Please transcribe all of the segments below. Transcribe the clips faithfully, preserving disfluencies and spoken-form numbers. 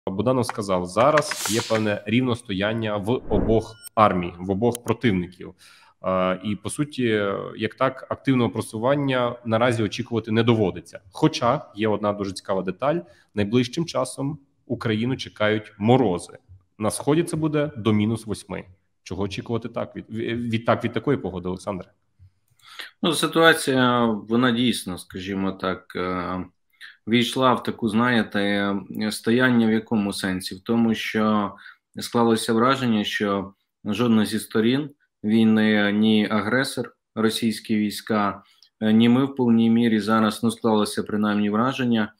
Буданов сказав, зараз є певне рівностояння в обох армій, в обох противників. І, по суті, як так, активного просування наразі очікувати не доводиться. Хоча є одна дуже цікава деталь. Найближчим часом Україну чекають морози. На сході це буде до мінус восьми. Чого очікувати так від, від, так, від такої погоди, Олександре? Ну, ситуація, вона дійсно, скажімо так, війшла в таку, знаєте, стояння в якому сенсі? В тому, що склалося враження, що жодна зі сторін війни, ні агресор, російські війська, ні ми в повній мірі зараз, ну, склалося принаймні враження,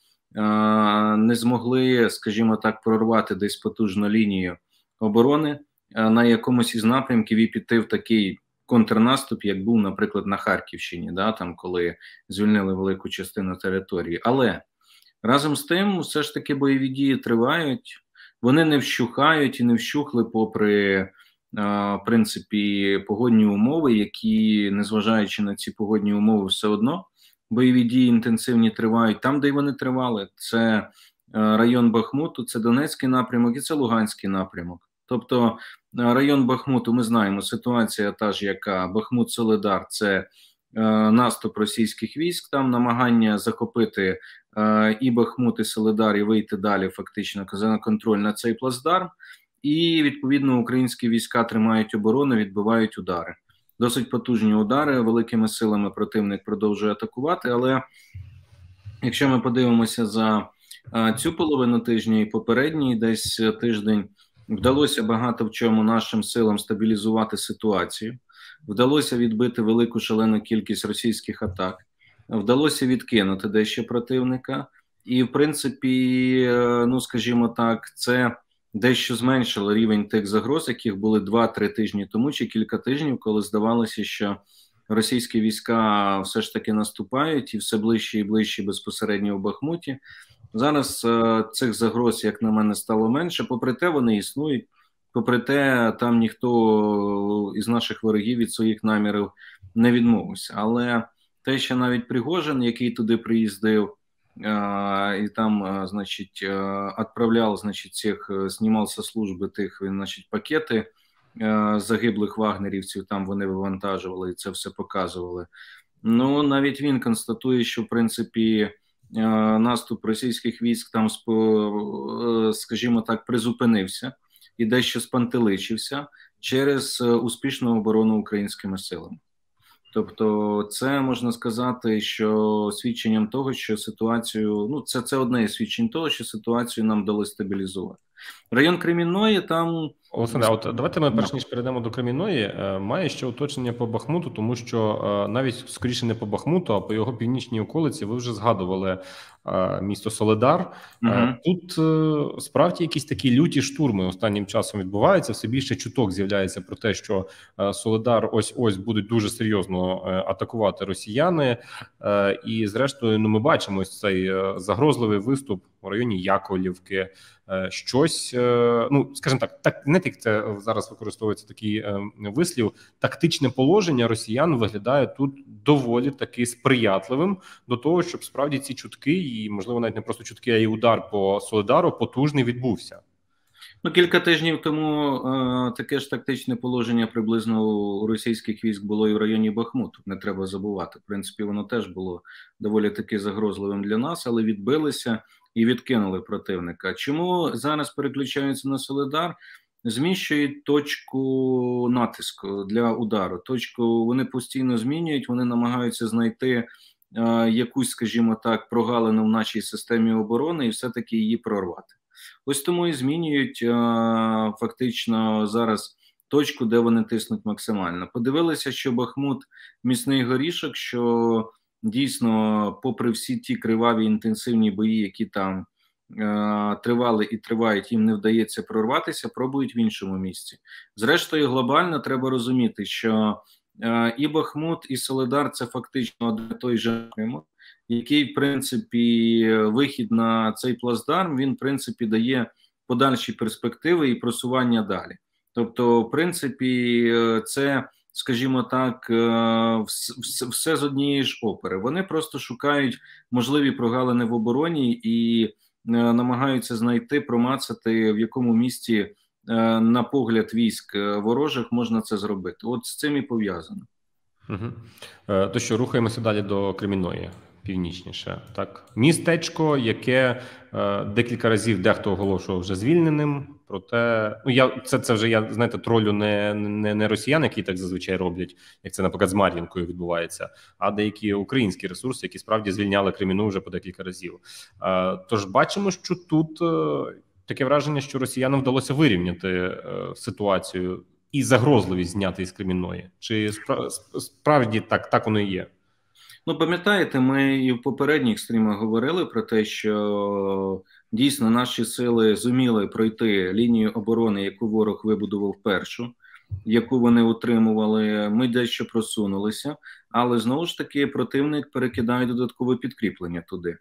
не змогли, скажімо так, прорвати десь потужну лінію оборони на якомусь із напрямків і піти в такий контрнаступ, як був, наприклад, на Харківщині, да, там, коли звільнили велику частину території. Але разом з тим, все ж таки бойові дії тривають, вони не вщухають і не вщухли попри, в принципі, погодні умови, які, незважаючи на ці погодні умови, все одно бойові дії інтенсивні тривають. Там, де й вони тривали, це район Бахмуту, це Донецький напрямок і це Луганський напрямок. Тобто район Бахмуту, ми знаємо, ситуація та ж, яка Бахмут-Солидар – це е, наступ російських військ, там намагання захопити е, і Бахмут, і Солидар, і вийти далі фактично на контроль на цей плацдарм. І, відповідно, українські війська тримають оборону, відбивають удари. Досить потужні удари, великими силами противник продовжує атакувати, але якщо ми подивимося за е, цю половину тижня і попередній десь тиждень, вдалося багато в чому нашим силам стабілізувати ситуацію, вдалося відбити велику шалену кількість російських атак, вдалося відкинути дещо противника і, в принципі, ну, скажімо так, це дещо зменшило рівень тих загроз, яких були два-три тижні тому чи кілька тижнів, коли здавалося, що російські війська все ж таки наступають і все ближче і ближче безпосередньо в Бахмуті. Зараз е, цих загроз, як на мене, стало менше, попри те вони існують, попри те там ніхто із наших ворогів від своїх намірів не відмовився. Але те, що навіть Пригожин, який туди приїздив, е, і там, е, значить, е, відправляв, значить, цих, знімав со служби тих, значить, пакети е, загиблих вагнерівців, там вони вивантажували і це все показували. Ну, навіть він констатує, що, в принципі, наступ російських військ там, скажімо так, призупинився і дещо спантеличився через успішну оборону українськими силами. Тобто це можна сказати, що свідченням того, що ситуацію, ну це, це одне із свідчень того, що ситуацію нам вдалося стабілізувати. Район Кремінної там... Олександр, а от давайте ми, перш ніж перейдемо до Кремінної, має ще уточнення по Бахмуту, тому що навіть скоріше не по Бахмуту, а по його північній околиці ви вже згадували місто Солидар. Угу. Тут справді якісь такі люті штурми останнім часом відбуваються, все більше чуток з'являється про те, що Солидар ось-ось будуть дуже серйозно атакувати росіяни. І зрештою, ну, ми бачимо ось цей загрозливий виступ у районі Яковлівки, щось, ну, скажімо так, так не тільки це зараз використовується такий е, вислів, тактичне положення росіян виглядає тут доволі таки сприятливим до того, щоб справді ці чутки, і, можливо, навіть не просто чутки, а й удар по Солидару потужний відбувся. Ну, кілька тижнів тому е, таке ж тактичне положення приблизно у російських військ було і в районі Бахмуту, не треба забувати. В принципі, воно теж було доволі таки загрозливим для нас, але відбилися і відкинули противника. Чому зараз переключаються на Солидар? Зміщують точку натиску для удару. Точку вони постійно змінюють, вони намагаються знайти е, якусь, скажімо так, прогалину в нашій системі оборони і все-таки її прорвати. Ось тому і змінюють е, фактично зараз точку, де вони тиснуть максимально. Подивилися, що Бахмут міцний горішок, що дійсно, попри всі ті криваві інтенсивні бої, які там е, тривали і тривають, їм не вдається прорватися, пробують в іншому місці. Зрештою, глобально треба розуміти, що е, і Бахмут, і Солидар – це фактично один той же напрямок, який, в принципі, вихід на цей плацдарм, він, в принципі, дає подальші перспективи і просування далі. Тобто, в принципі, це, скажімо так, все з однієї ж опери. Вони просто шукають можливі прогалини в обороні і намагаються знайти, промацати, в якому місці, на погляд військ ворожих, можна це зробити. От з цим і пов'язано. Угу. То що, рухаємося далі до Кремінної, північніше. Так, містечко, яке е, декілька разів дехто оголошував вже звільненим. Проте, ну я це це вже я знаєте, тролю не, не, не росіян, які так зазвичай роблять, як це, наприклад, з Мар'їнкою відбувається, а деякі українські ресурси, які справді звільняли Креміну вже по декілька разів. Е, тож бачимо, що тут е, таке враження, що росіянам вдалося вирівняти е, ситуацію і загрозливість зняти із Кремінної. Чи справді так, так воно і є? Ну, пам'ятаєте, ми і в попередніх стрімах говорили про те, що дійсно наші сили зуміли пройти лінію оборони, яку ворог вибудував першу, яку вони утримували. Ми дещо просунулися, але знову ж таки противник перекидає додаткове підкріплення туди.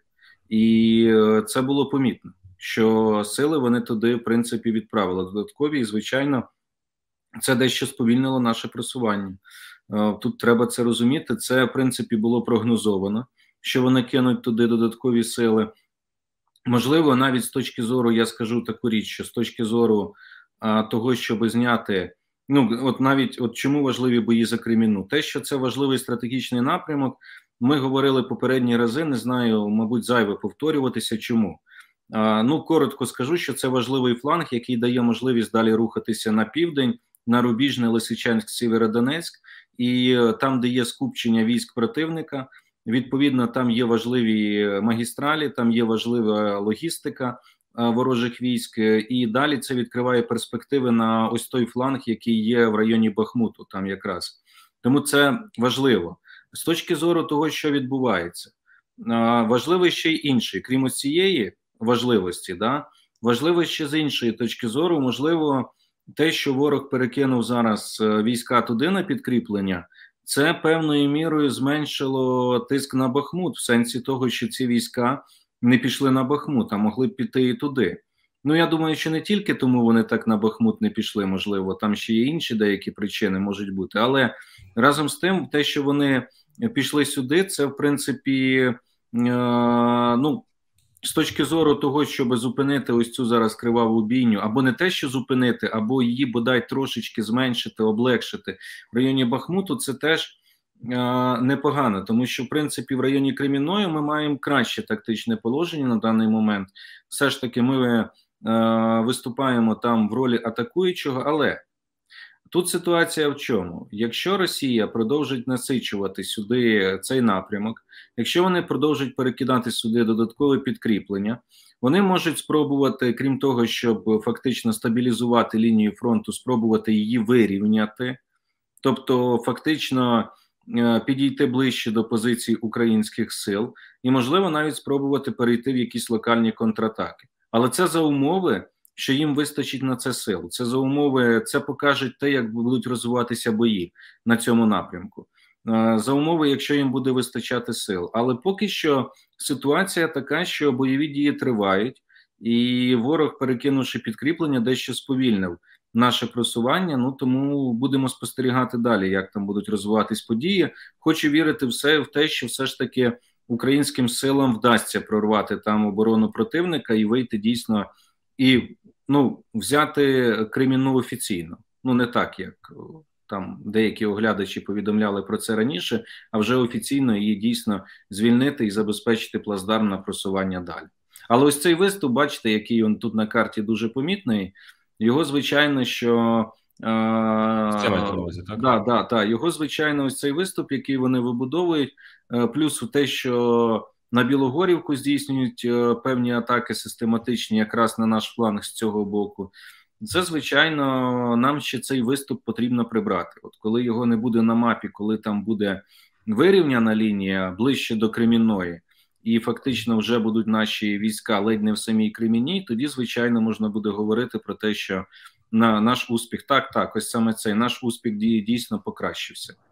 І це було помітно, що сили вони туди, в принципі, відправили додаткові, і, звичайно, це дещо сповільнило наше просування. Тут треба це розуміти. Це, в принципі, було прогнозовано, що вони кинуть туди додаткові сили. Можливо, навіть з точки зору, я скажу таку річ, що з точки зору а, того, щоб зняти, ну, от навіть, от чому важливі бої за Креміну? Те, що це важливий стратегічний напрямок, ми говорили попередні рази, не знаю, мабуть, зайве повторюватися, чому. А, ну, коротко скажу, що це важливий фланг, який дає можливість далі рухатися на південь, на Рубіжне, Лисичанськ, Сєвєродонецьк, і там, де є скупчення військ противника, відповідно, там є важливі магістралі, там є важлива логістика ворожих військ, і далі це відкриває перспективи на ось той фланг, який є в районі Бахмуту, там якраз. Тому це важливо. З точки зору того, що відбувається, важливий ще й інший, крім ось цієї важливості, да, важливо ще з іншої точки зору, можливо, те, що ворог перекинув зараз війська туди на підкріплення, це певною мірою зменшило тиск на Бахмут, в сенсі того, що ці війська не пішли на Бахмут, а могли б піти і туди. Ну, я думаю, що не тільки тому вони так на Бахмут не пішли, можливо, там ще є інші деякі причини можуть бути, але разом з тим, те, що вони пішли сюди, це, в принципі, е, ну, з точки зору того, щоб зупинити ось цю зараз криваву бійню, або не те, що зупинити, або її бодай трошечки зменшити, облегшити в районі Бахмуту, це теж е, непогано, тому що, в принципі, в районі Кремінної ми маємо краще тактичне положення на даний момент. Все ж таки ми е, виступаємо там в ролі атакуючого, але тут ситуація в чому? Якщо Росія продовжить насичувати сюди цей напрямок, якщо вони продовжать перекидати сюди додаткове підкріплення, вони можуть спробувати, крім того, щоб фактично стабілізувати лінію фронту, спробувати її вирівняти, тобто фактично підійти ближче до позицій українських сил і, можливо, навіть спробувати перейти в якісь локальні контратаки. Але це за умови, що їм вистачить на це сил. Це за умови, це покаже те, як будуть розвиватися бої на цьому напрямку. За умови, якщо їм буде вистачати сил. Але поки що ситуація така, що бойові дії тривають, і ворог, перекинувши підкріплення, дещо сповільнив наше просування, ну тому будемо спостерігати далі, як там будуть розвиватись події. Хочу вірити все в те, що все ж таки українським силам вдасться прорвати там оборону противника і вийти дійсно і, ну, взяти Кремінну офіційно. Ну, не так, як там деякі оглядачі повідомляли про це раніше, а вже офіційно її дійсно звільнити і забезпечити плацдарм на просування далі. Але ось цей виступ, бачите, який він тут на карті дуже помітний, його, звичайно, що... Е, увазі, так? Да, да, да, його, звичайно, ось цей виступ, який вони вибудовують, е, плюс те, що на Білогорівку здійснюють е, певні атаки систематичні якраз на наш фланг з цього боку. Це, звичайно, нам ще цей виступ потрібно прибрати. От коли його не буде на мапі, коли там буде вирівняна лінія ближче до Кремінної, і фактично вже будуть наші війська ледь не в самій Кремінній, тоді, звичайно, можна буде говорити про те, що на наш успіх, так, так, ось саме цей наш успіх дійсно покращився.